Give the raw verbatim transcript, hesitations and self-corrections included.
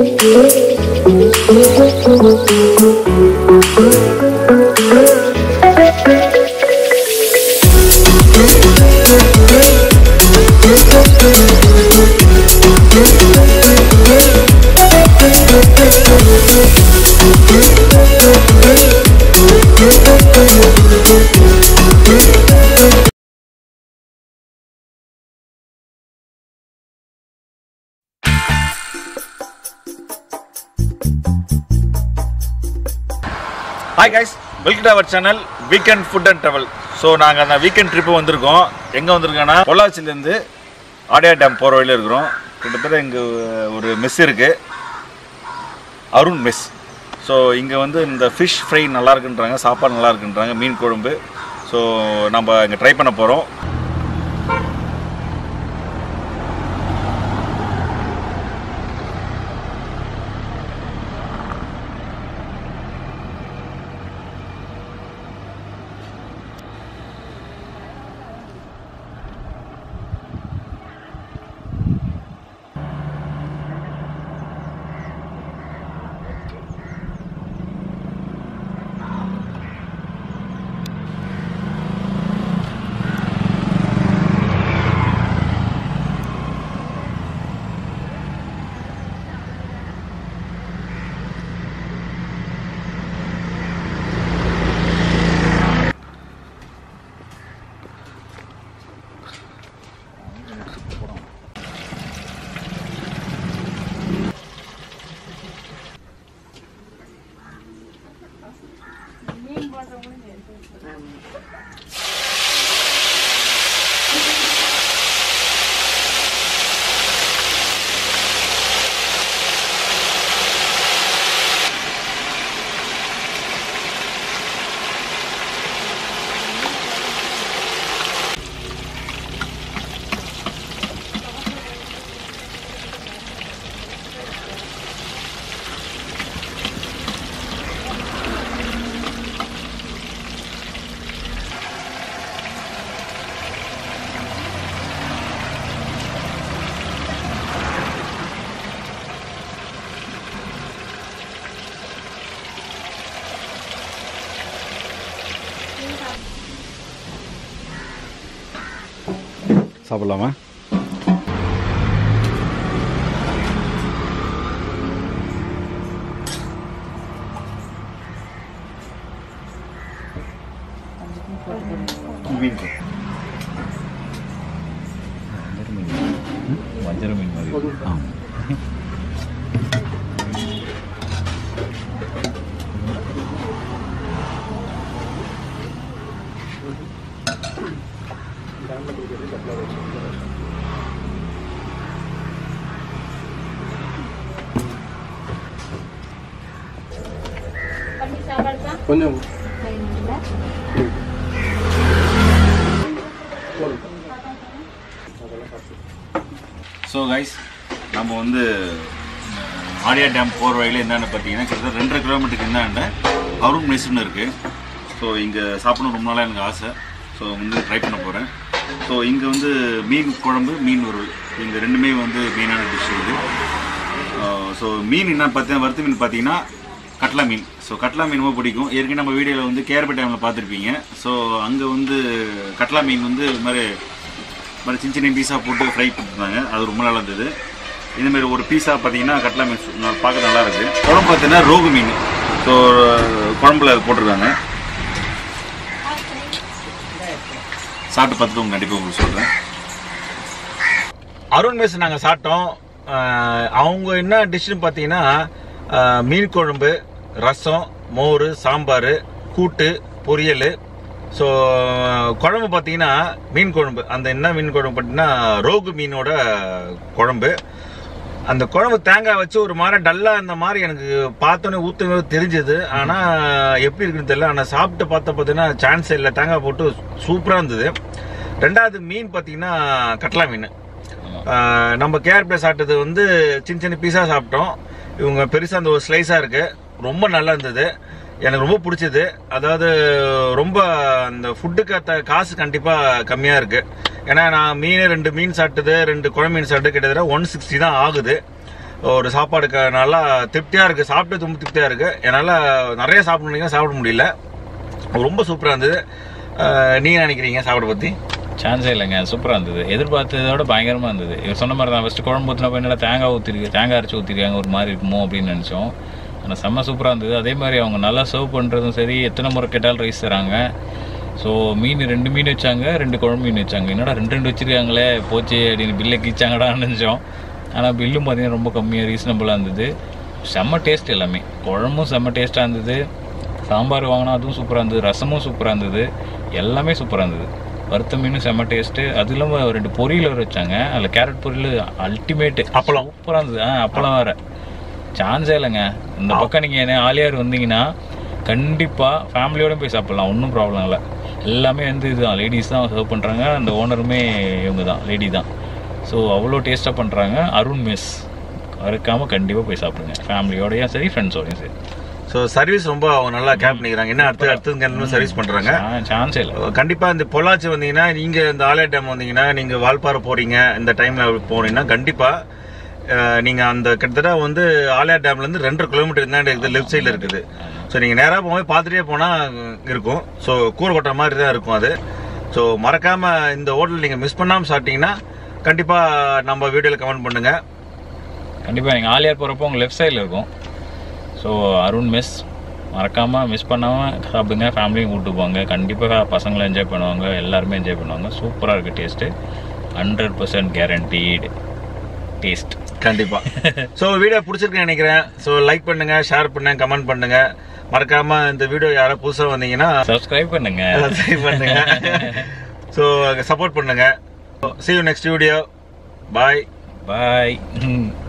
Hi guys, welcome to our channel Weekend Food and Travel. So நாங்க அந்த weekend trip வந்திருக்கோம். எங்க வந்திருக்கோம்னா பொள்ளாச்சில இருந்து ஆடியா டேம் போற வழியில இருக்கோம். கிட்டத்தட்ட இங்க ஒரு மெஸ் இருக்கு. அருண் மெஸ். ஸோ இங்கே வந்து இந்த ஃபிஷ் ஃப்ரை நல்லா இருக்குன்றாங்க, சாப்பாடு நல்லா இருக்குன்றாங்க, மீன் குழம்பு. ஸோ நம்ம இங்கே ட்ரை பண்ண போகிறோம். சாப்பிடலாமா? வஞ்சர மீன் மாதிரி. கொஞ்சம் ஸோ கைஸ், நம்ம வந்து ஆடியா டேம் போகிற வழியில் என்னென்னு பார்த்தீங்கன்னா கிட்டத்தட்ட ரெண்டரை கிலோமீட்டருக்கு என்னென்ன அருண் மெஸ்ன்னு இருக்குது. ஸோ இங்கே சாப்பிடணும் ரொம்ப நாளாக எனக்கு ஆசை. ஸோ வந்து ட்ரை பண்ண போகிறேன். ஸோ இங்கே வந்து மீன் குழம்பு, மீன் வறுவல், இங்கே ரெண்டுமே வந்து மெயினான டிஷ் இது. ஸோ மீன் என்ன பார்த்தீங்கன்னா வறுத்து மீன் பார்த்தீங்கன்னா கட்லா மீன். ஸோ கட்லா மீன் ரொம்ப பிடிக்கும். ஏற்கனவே நம்ம வீடியோவில் வந்து கேரபி டைமில் பார்த்துருப்பீங்க. ஸோ அங்கே வந்து கட்லா மீன் வந்து இது மாதிரி மாதிரி சின்ன சின்ன பீஸாக போட்டு ஃப்ரை பண்ணிருந்தாங்க. அது ரொம்ப நல்லா இருந்தது. இதுமாரி ஒரு பீஸாக பார்த்தீங்கன்னா கட்லா மீன் பார்க்க நல்லா இருக்குது. குழம்பு பார்த்தீங்கன்னா ரோகு மீன். ஸோ குழம்புல போட்டிருக்காங்க. சாப்பிட்டு பார்த்துட்டு உங்க கண்டிப்பாக உங்களுக்கு சொல்கிறேன். அருண் மெஸ் நாங்கள் சாப்பிட்டோம். அவங்க என்ன டிஷ்ஷுன்னு பார்த்தீங்கன்னா மீன் குழம்பு, ரசம், மோர், சாம்பார், கூட்டு, பொரியல். ஸோ குழம்பு பார்த்தீங்கன்னா மீன் குழம்பு. அந்த என்ன மீன் குழம்பு பார்த்தீங்கன்னா ரோகு மீனோட குழம்பு. அந்த குழம்பு தேங்காய் வச்சு ஒரு மாதிரி டல்லாக இந்த மாதிரி எனக்கு பார்த்தோன்னே ஊற்றுமே தெரிஞ்சது. ஆனால் எப்படி இருக்குன்னு தெரியல. ஆனால் சாப்பிட்டு பார்த்த பார்த்தீங்கன்னா சான்ஸே இல்லை. தேங்காய் போட்டு சூப்பராக இருந்தது. ரெண்டாவது மீன் பார்த்தீங்கன்னா கட்லா மீன். நம்ம கேஆர்பில சாப்பிட்டது வந்து சின்ன சின்ன பீஸாக சாப்பிட்டோம். இவங்க பெருசாக அந்த ஒரு ஸ்லைஸாக இருக்குது. ரொம்ப நல்லா இருந்தது. எனக்கு ரொம்ப பிடிச்சது. அதாவது ரொம்ப அந்த ஃபுட்டுக்கு அத்த காசு கண்டிப்பாக கம்மியாக இருக்குது. ஏன்னா நான் மீன் ரெண்டு மீன் சாப்பிட்டது, ரெண்டு குழம்பு மீன் சாப்பிட்டு கிட்டத்தட்ட ஒன் சிக்ஸ்டி தான் ஆகுது. ஒரு சாப்பாடுக்கு நல்லா திருப்தியாக இருக்குது. சாப்பிட்டு ரொம்ப திருப்தியாக இருக்குது. என்னால் நிறைய சாப்பிட்ணுன்னா சாப்பிட முடியல. ரொம்ப சூப்பராக இருந்தது. நீங்கள் நினைக்கிறீங்க சாப்பாடை பற்றி? சான்ஸே இல்லைங்க, சூப்பராக இருந்தது. எதிர்பார்த்ததோட பயங்கரமாக இருந்தது. இவர் சொன்ன மாதிரி தான். ஃபஸ்ட்டு குழம்பு ஊற்றினப்போ என்னடா தேங்காய் ஊற்றிருக்கு, தேங்காய் அரைச்சி ஊற்றிருக்காங்க, ஒரு மாதிரி இருக்குமோ அப்படின்னு நினச்சோம். ஆனால் செம்ம சூப்பராக இருந்தது. அதே மாதிரி அவங்க நல்லா சர்வ் பண்ணுறதும் சரி, எத்தனை முறை கேட்டாலும் ரைஸ் தராங்க. ஸோ மீன் ரெண்டு மீன் வச்சாங்க, ரெண்டு குழம்பு மீன் வச்சாங்க. என்னடா ரெண்டு ரெண்டு வச்சுருக்காங்களே போச்சு அப்படின்னு பில்லை கீச்சாங்கடான்னு நினச்சோம். ஆனால் பில்லும் பார்த்தீங்கன்னா ரொம்ப கம்மியாக ரீசனபுளாக இருந்தது. செம்ம டேஸ்ட் எல்லாமே. குழம்பும் செம்ம டேஸ்ட்டாக இருந்தது. சாம்பார் வாங்கினா அதுவும் சூப்பராக இருந்தது. ரசமும் சூப்பராக இருந்தது. எல்லாமே சூப்பராக இருந்தது. வறுத்த மீனும் செம்ம டேஸ்ட்டு. அது இல்லாமல் ரெண்டு பொரியல் வர வச்சாங்க. அதில் கேரட் பொரியல் அல்டிமேட்டு. அப்பளம் சூப்பராக இருந்தது. ஆ அப்பளம் வேறு சான்ஸே இல்லைங்க. இந்த பக்கம் நீங்கள் என்ன ஆலியார் வந்தீங்கன்னா கண்டிப்பாக ஃபேமிலியோடு போய் சாப்பிட்லாம், ஒன்றும் ப்ராப்ளம் இல்லை. எல்லாமே வந்து இதுதான், லேடிஸ் தான் சர்வ் பண்ணுறாங்க. அந்த ஓனருமே இவங்க தான், லேடி தான். ஸோ அவ்வளோ டேஸ்ட்டாக பண்ணுறாங்க. அருண் மெஸ் மறக்காமல் கண்டிப்பாக போய் சாப்பிடுங்க, ஃபேமிலியோடையும் சரி ஃப்ரெண்ட்ஸோடையும் சரி. ஸோ சர்வீஸ் ரொம்ப அவங்க நல்லா கேப் பண்ணிக்கிறாங்க. என்ன அடுத்து அடுத்து சர்வீஸ் பண்ணுறாங்க. சான்ஸே இல்லை. கண்டிப்பாக இந்த பொள்ளாச்சி வந்தீங்கன்னா, நீங்கள் இந்த ஆலியார் டேம் வந்தீங்கன்னா, நீங்கள் வால்பாறை போகிறீங்க இந்த டைமில் போனீங்கன்னா கண்டிப்பாக நீங்கள் அந்த கிட்டத்தட்ட வந்து ஆலியார் டேம்லேருந்து ரெண்டு கிலோமீட்டர் தான் இருக்குது, லெஃப்ட் சைடில் இருக்குது. ஸோ நீங்கள் நேராக போகும்போது பார்த்துட்டே போனால் இருக்கும். ஸோ கூரை கொட்டை மாதிரி தான் இருக்கும் அது. ஸோ மறக்காமல் இந்த ஹோட்டல் நீங்கள் மிஸ் பண்ணாமல் சாப்பிட்டீங்கன்னா கண்டிப்பாக நம்ம வீடியோவில் கமெண்ட் பண்ணுங்கள். கண்டிப்பாக நீங்கள் ஆலியார் போகிறப்போ உங்கள் லெஃப்ட் சைடில் இருக்கும். ஸோ அருண் மெஸ் மறக்காமல் மிஸ் பண்ணாமல் சாப்பிடுங்க. ஃபேமிலியும் கூப்பிட்டு போங்க. கண்டிப்பாக பசங்களும் என்ஜாய் பண்ணுவாங்க, எல்லாருமே என்ஜாய் பண்ணுவாங்க. சூப்பராக இருக்குது taste. Hundred percent guaranteed taste கண்டிப்பாக. ஸோ வீடியோ பிடிச்சிருக்குன்னு நினைக்கிறேன். ஸோ லைக் பண்ணுங்கள், ஷேர் பண்ணுங்கள், கமெண்ட் பண்ணுங்கள். மறக்காமல் இந்த வீடியோ யாராவது புதுசாக வந்தீங்கன்னா சப்ஸ்கிரைப் பண்ணுங்க சப்ஸ்கிரைப் பண்ணுங்க. ஸோ சப்போர்ட் பண்ணுங்க. See you next video. Bye. Bye.